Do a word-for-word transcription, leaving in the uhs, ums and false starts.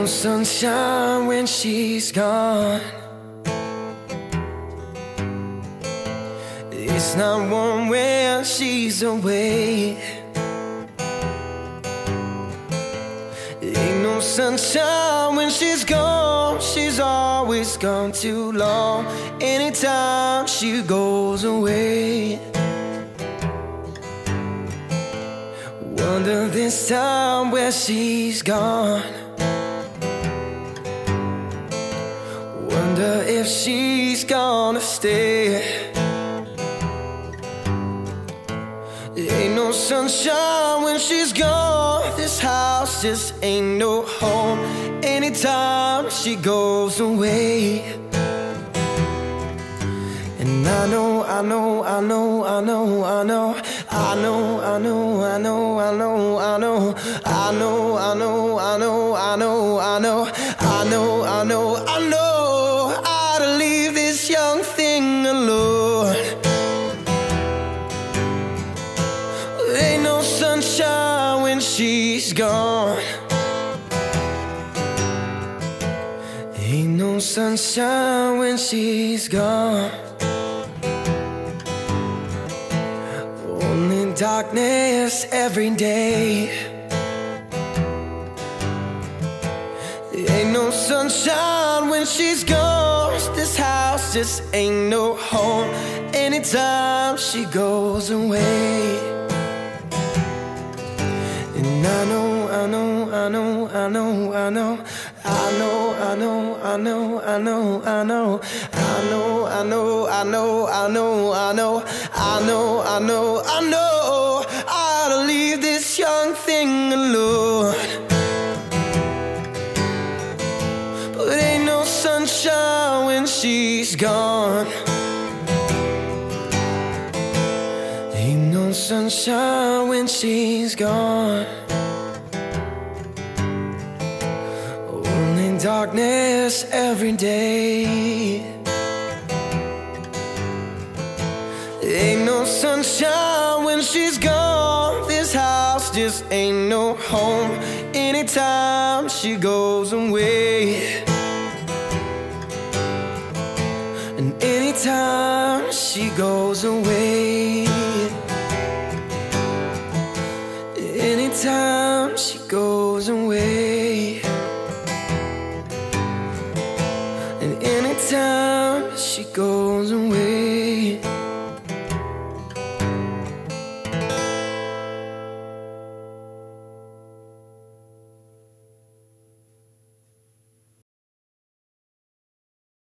sunshine when she's gone. It's not warm when she's away. Ain't no sunshine when she's gone. She's always gone too long. Anytime she goes away, wonder this time where she's gone. Wonder if she's gonna stay. Ain't no sunshine when she's gone. This house just ain't no home. Anytime she goes away. And I know, I know, I know, I know, I know, I know, I know, I know, I know, I know, I know, I know, I know, I know, I know, I know, I know, I know how to leave this young thing alone. Ain't no sunshine when she's gone. Ain't no sunshine when she's gone. Only darkness every day. Ain't no sunshine when she's gone. This house just ain't no home. Anytime she goes away. And I know, I know, I know, I know, I know, I know, I know, I know, I know, I know, I know, I know, I know, I know, I know, I know, I know, I know how to leave this young thing alone. But ain't no sunshine when she's gone. Ain't no sunshine when she's gone. Only darkness every day. Ain't no sunshine when she's gone. This house just ain't no home. Anytime she goes away. And anytime she goes away. Anytime she goes away. And anytime she goes away.